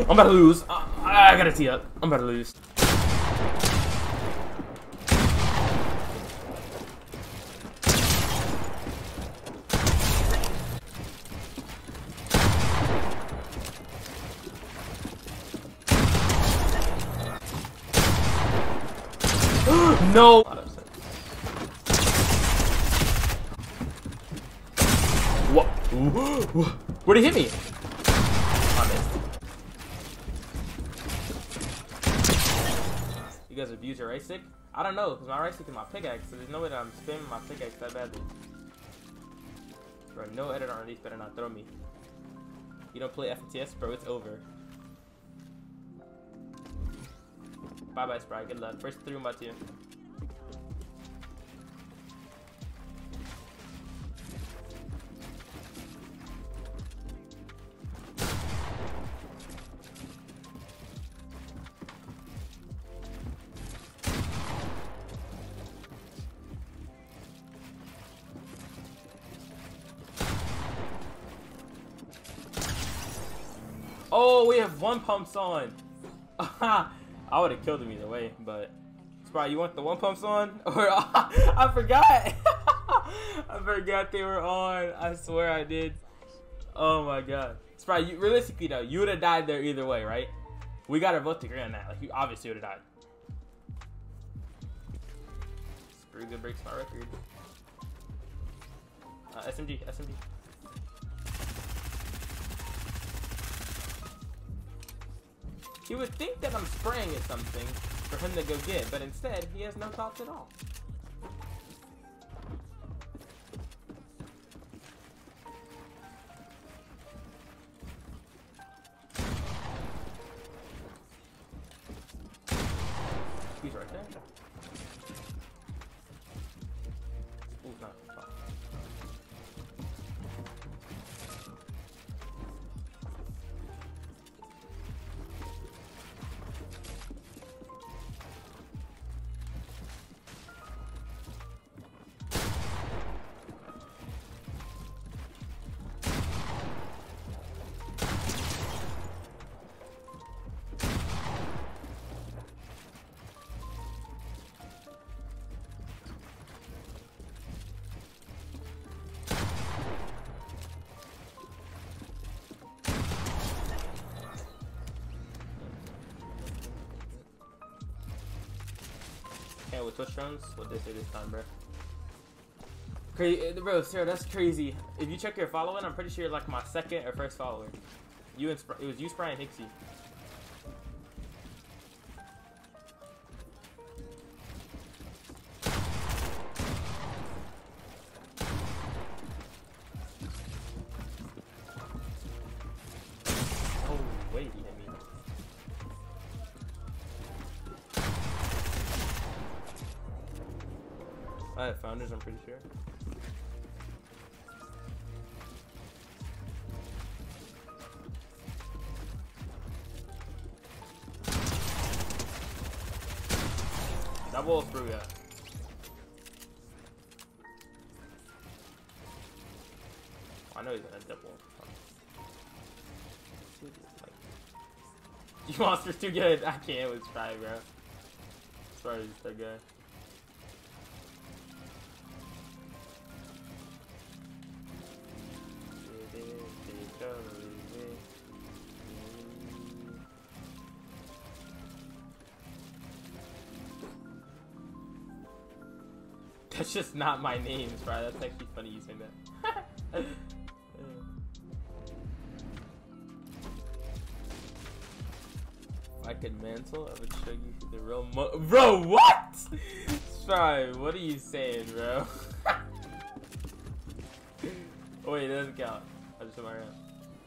I'm about to lose. I gotta tee up. I'm about to lose. No. What? Where'd he hit me? I missed. You guys abuse your right stick? I don't know, because my right stick is my pickaxe, so there's no way that I'm spamming my pickaxe that badly. Bro, no editor on these better not throw me. You don't play FTS, bro, it's over. Bye bye, Sprite. Good luck. First 3 on my team. Oh, we have 1 pumps on. I would have killed him either way, but Sprite, you want the 1 pumps on? Or I forgot. I forgot they were on. I swear I did. Oh my god. Sprite, you, realistically though, you would have died there either way, right? We gotta both agree on that. Like, you obviously would have died. Screw good breaks my record. SMG. He would think that I'm spraying at something for him to go get, but instead, he has no thoughts at all. He's right there. Ooh, not. With Twitch drones, what they say this time, bro? Crazy, bro. Sarah, that's crazy. If you check your following, I'm pretty sure you're like my 2nd or 1st follower. You and it was you, Spry, and Hixie. Oh wait, he hit me. I have founders, I'm pretty sure. Double through that. I know he's gonna double. You monster's too good. I can't with Spry, bro. Sorry, he's that guy. That's just not my name, bro. That's actually funny you saying that. If I could mantle, I would show you the real bro, what? Sorry, what are you saying, bro? Oh, wait, it doesn't count. I just went around.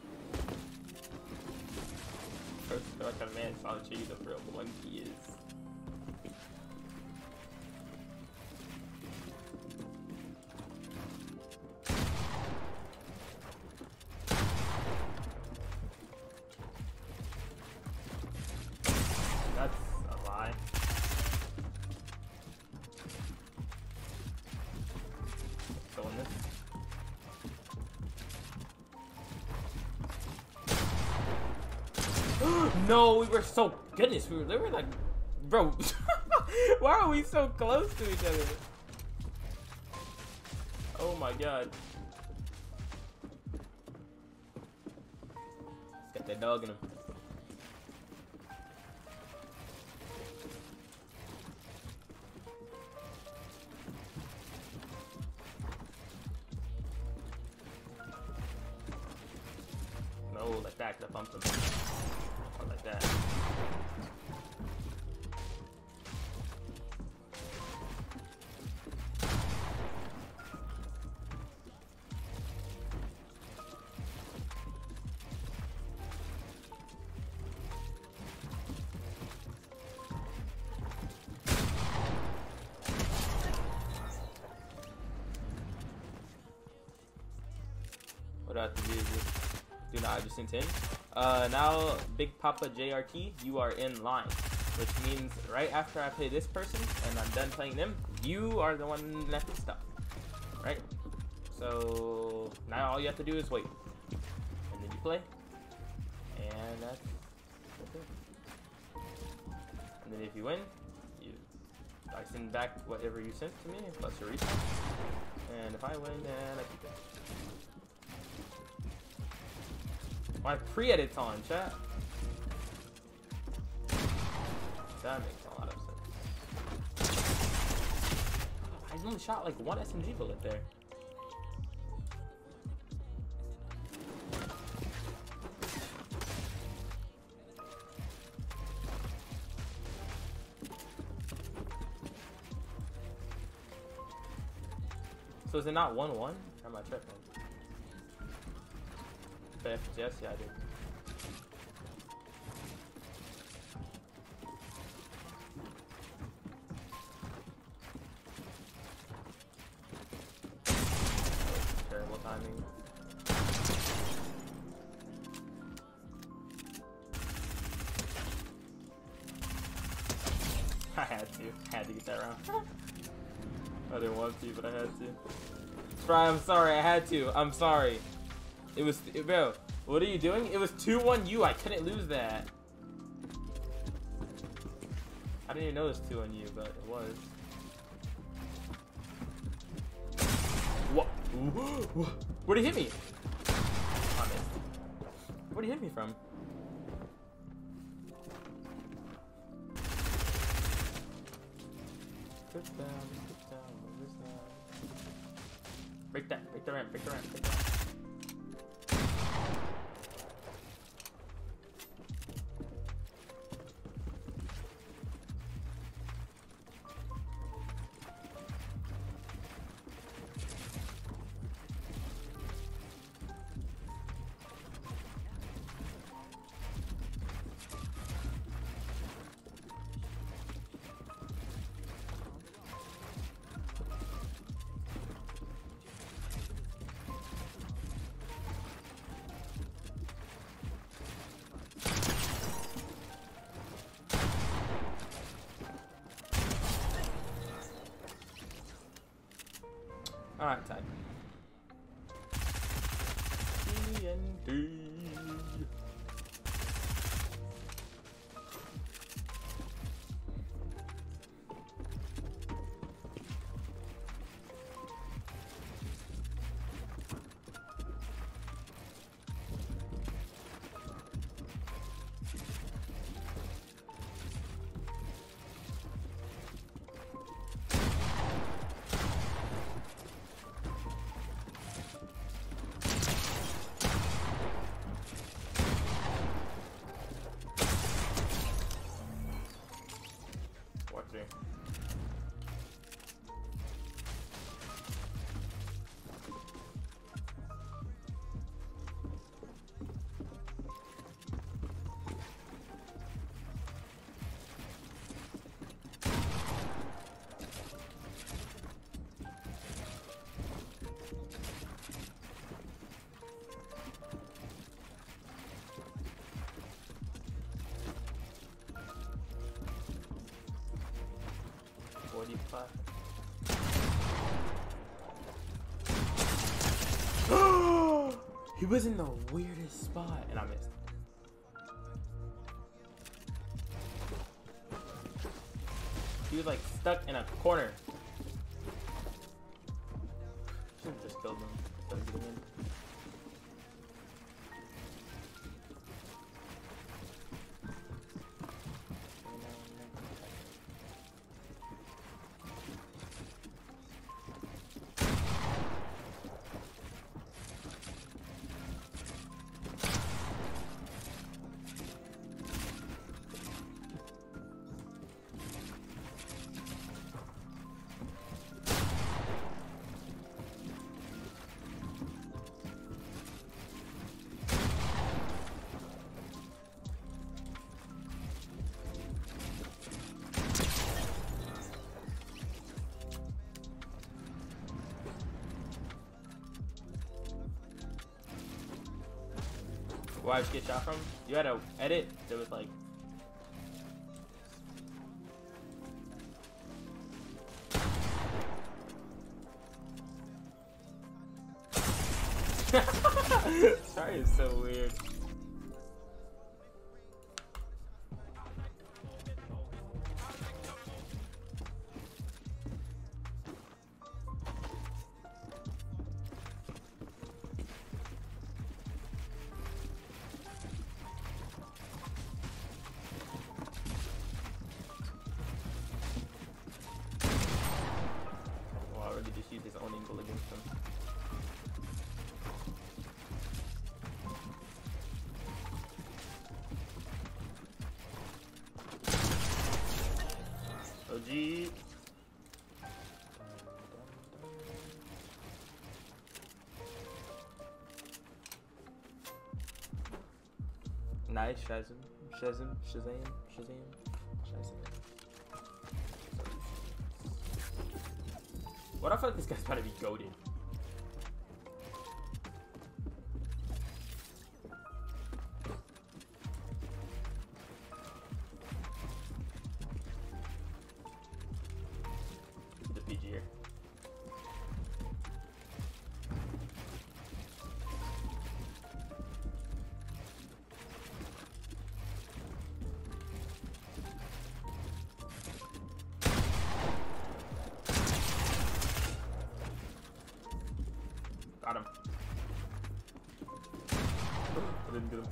First, I feel like a man, so I'll show you the real one he is. That's a lie. Killing this. No, we were so goodness. They were like, bro. Why are we so close to each other? Oh my god. Let's get that dog in him. No, like that, 'cause I bumped him. Or like that. What do I have to do? Do not just intend. Now, Big Papa JRT, you are in line. Which means right after I play this person and I'm done playing them, you are the one left with stuff. Right? So now all you have to do is wait. And then you play. And that's it. And then if you win, I send back whatever you sent to me, plus your respawn. And if I win, then I keep it. My pre-edit's on, chat. That makes a lot of sense. I only shot like one SMG bullet there. So is it not 1-1? Or am I tripping? But yes, yeah, I do. Terrible timing. I had to get that round. I didn't want to, but I had to. Spry, I'm sorry, I had to. I'm sorry. It was, bro, what are you doing? It was 2-1 you. I couldn't lose that. I didn't even know it was 2-1 you, but it was. What? Where'd he hit me? Oh, I missed. Where'd he hit me from? Break that, break the ramp, break the ramp, break the ramp. Alright, time. TNT. He was in the weirdest spot, and I missed. was like stuck in a corner. Should have just killed him instead of getting in. Why did you get shot from? You had to edit. There was like. Sorry, it's so weird. Just use his own angle against them. OG. Nice, Shazam. What I feel like this guy's about to be goated. The PG here. Got him. I didn't get him.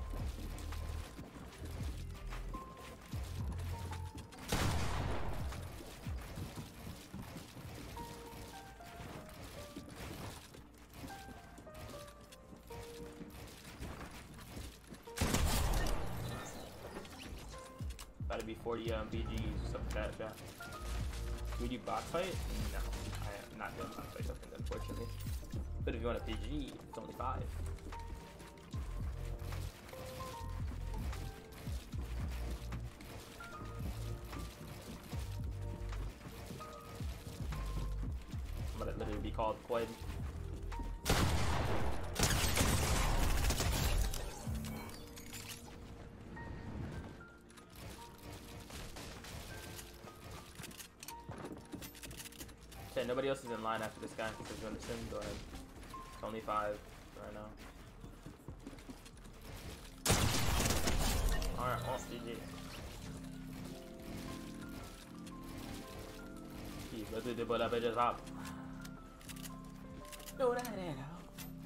About to be 40 BGs, something like that, yeah. Do we do box fight? No, I am not doing box fight something, unfortunately. But if you want a PG, it's only 5. I'm gonna literally be called Quaid. Okay, nobody else is in line after this guy. If you want to send, go ahead. It's only 5 right now. Alright, well, GG. Let's do the bullet up and just hop. No, that ain't how.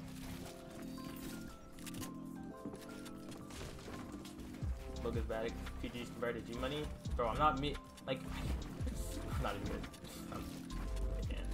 Look at bad. PG's converted to G money. Bro, I'm not me. Like, I'm not even good. I can't.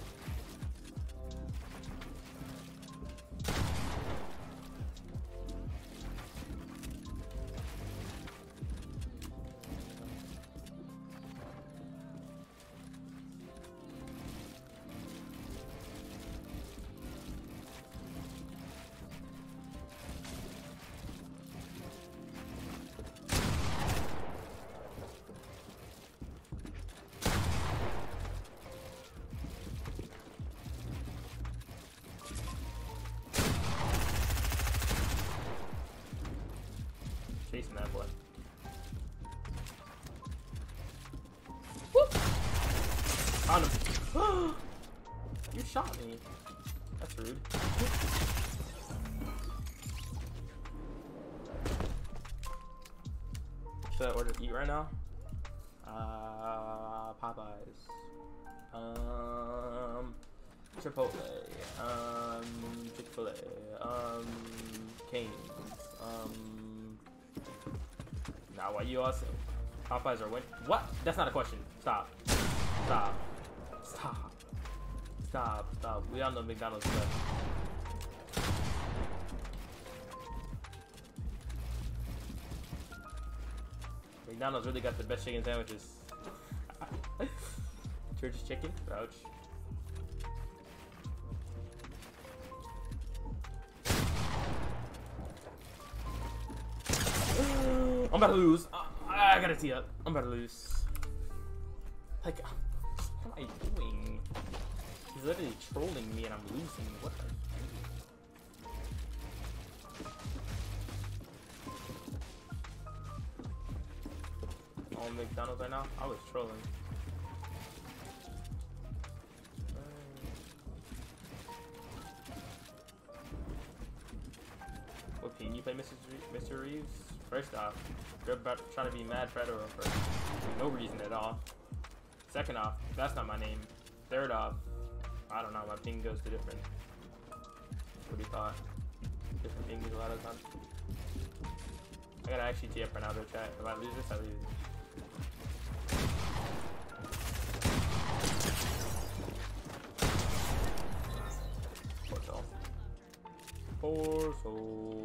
Chasing that boy. Whoop! On him. You shot me. That's rude. Should I order to eat right now? Popeyes. Chipotle. Chick-fil-A. Cane's. Now why you also Popeyes are win? What? That's not a question. Stop. Stop. Stop. Stop. Stop. We all know McDonald's is best. McDonald's really got the best chicken sandwiches. Church's chicken? Ouch. I'm about to lose. I gotta tee up. I'm about to lose. Like, what am I doing? He's literally trolling me and I'm losing. What the? On McDonald's right now? I was trolling. What team you play, Mr. Reeves? First off, you're about to try to be mad Federer for no reason at all. Second off, that's not my name. Third off, I don't know, my ping goes to different. What do you thought? Different pings a lot of times. I gotta actually tee up for now, though, chat. If I lose this, I lose. Torso.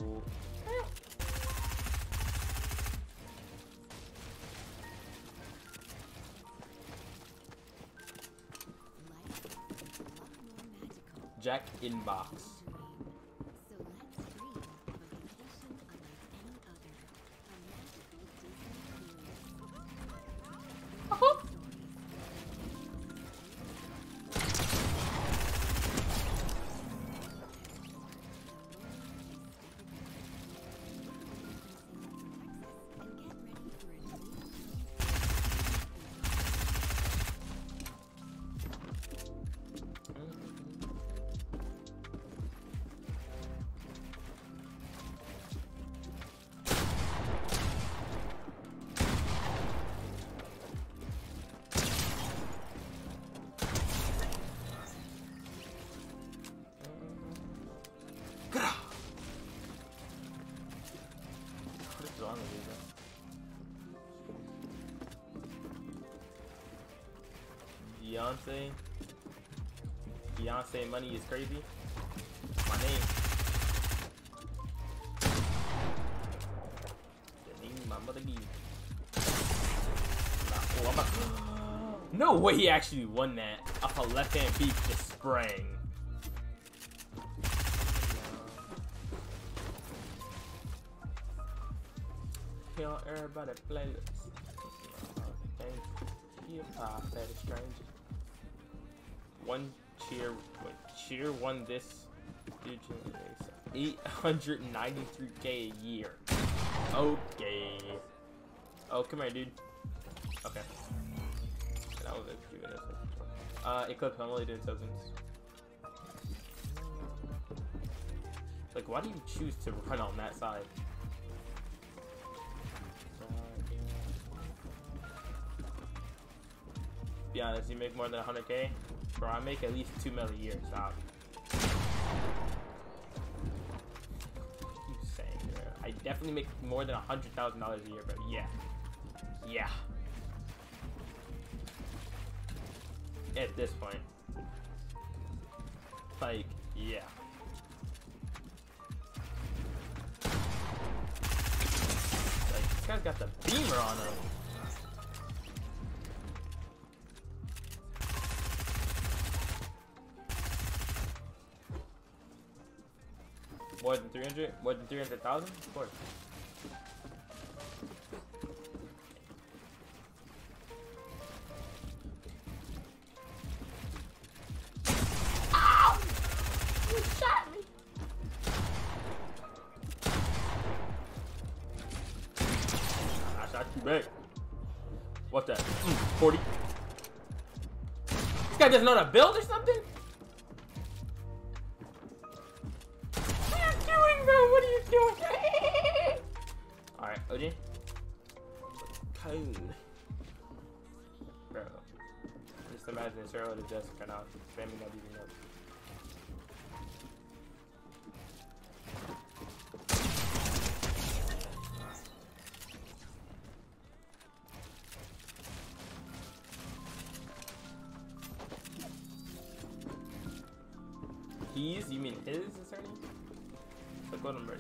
Jack inbox. Beyonce money is crazy. My name. The name my mother gave. Oh, no way he actually won that off a left-hand beat just spraying. Yo, everybody play this. Thank you, that is strange. One cheer, cheer won this. 893K a year. Okay. Oh, come here, dude. Okay. That was it. Eclipse, I'm only doing tokens. Like, why do you choose to run on that side? Be honest, you make more than 100K? Bro, I make at least 2 mil a year. Stop. What are you saying, bro? I definitely make more than $100,000 a year, bro. Yeah. Yeah. At this point. Like, yeah. Like, this guy's got the beamer on him. More than 300? More than 300,000? Of course. Ow! You shot me! I shot you back. What's that? 40. This guy doesn't know how to build or something? What are you doing? Alright, OG. Cone. Bro. Just imagine it's Hero to just right now, spamming that beating up. Keys? You mean his attorney? So go to Murray.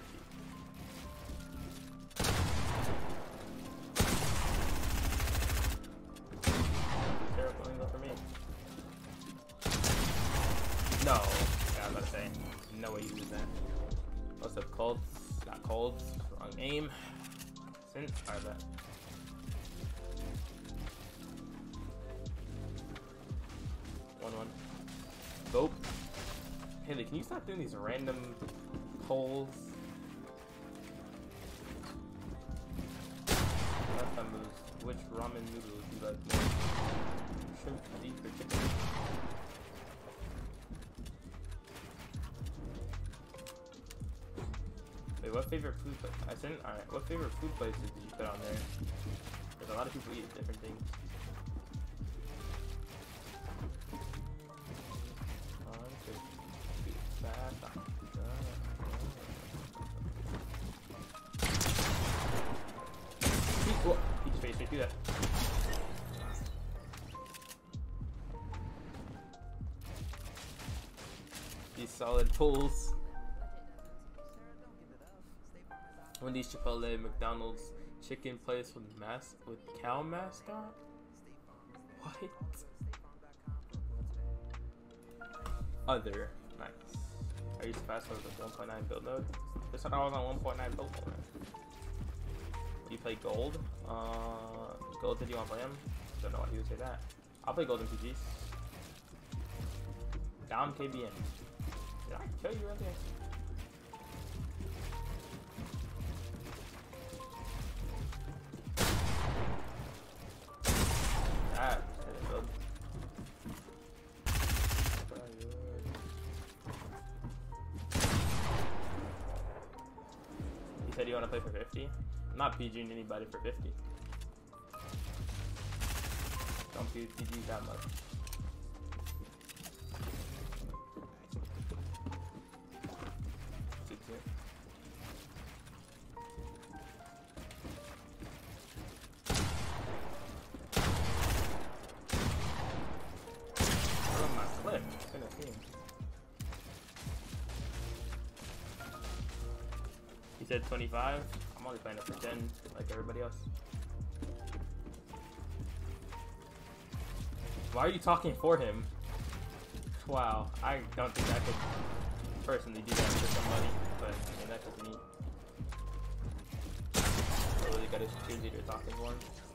Terrible angle for me. No. Yeah, I was about to say. No way you lose that. What's up, Colts? Not Colts. Wrong name. Sin? Alright, bet. One. Nope. Haley, can you stop doing these random polls? Last time was which ramen noodles do you like more? Shrimp, beef, or chicken? Wait, what favorite food place? Alright, what favorite food places did you put on there? Because a lot of people eat different things. He just straight through that. These solid pulls. Wendy's, Chipotle, McDonald's, chicken place with cow mascot. What? Other. Nice. I used to fast forward with 1.9 build mode. This one I was on 1.9 build mode. You play gold? Gold, did you want to play him? Don't know why he would say that. I'll play gold in PGs. Dom KBN. Did I kill you earlier? That didn't build. You said you want to play for 50? I'm not PGing anybody for 50. Don't PG that much. Oh, my clip. It's gonna see him. He said 25. I'm only playing it for 10, like everybody else. Why are you talking for him? Wow, I don't think I could personally do that for somebody, but I mean, that's just me. I really got his cheerleader talking for him.